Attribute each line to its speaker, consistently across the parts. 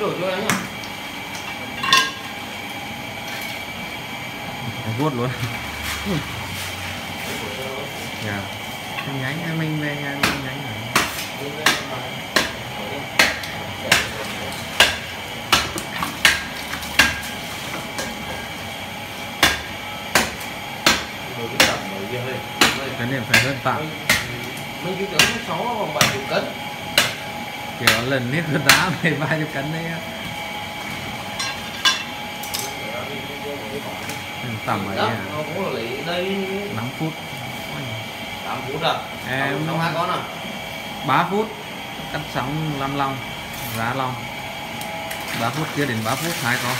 Speaker 1: đổ cho anh nhá.
Speaker 2: Vuốt luôn. Dạ. Nhánh mình về nhà mình nhánh này. Cái này phải hơn tạm.
Speaker 1: Mình cứ tưởng 6 vòng 70 cân.
Speaker 2: Kiểu lần nít hơn đá 30 cân đấy á. Tầm ấy à.
Speaker 1: Nó cũng là lấy đây
Speaker 2: 5 phút.
Speaker 1: 8 phút à.
Speaker 2: Em
Speaker 1: xong 2 con à.
Speaker 2: 3 phút cắt sóng 5 lòng giá lòng 3 phút chưa đến 3 phút 2 con.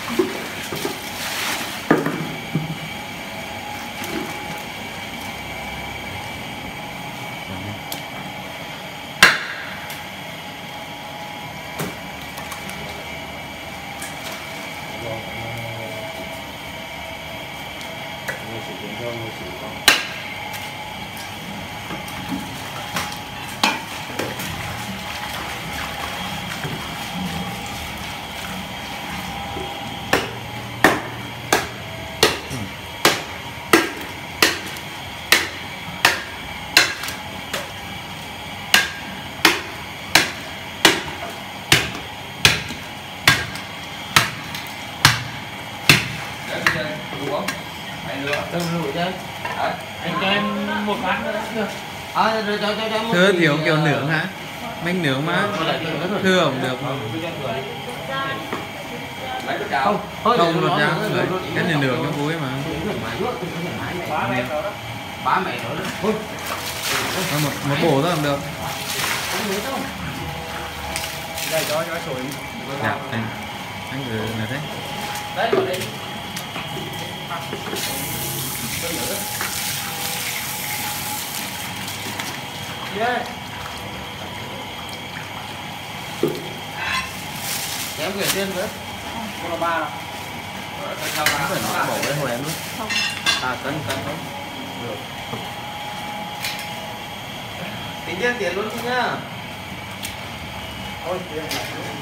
Speaker 1: Anh cho em một phát nữa được. Rồi cho
Speaker 2: Thưa thiếu kiểu nướng hả? Mình nướng mà. Thưa không được không? Không lột ra lấy. Cái này nướng nó vui mà.
Speaker 1: 3 mẹ nữa.
Speaker 2: Một bổ thôi không được.
Speaker 1: Đây cho sủi.
Speaker 2: Dạ anh cứ là thế.
Speaker 1: Đấy vào đây. Yeah. Em gửi tiền nữa. Con là 3 à? Sao phải nó bỏ cái hồi em luôn. Không. À cân thôi. Được. Tính tiền luôn chứ nhá. Thôi tiền.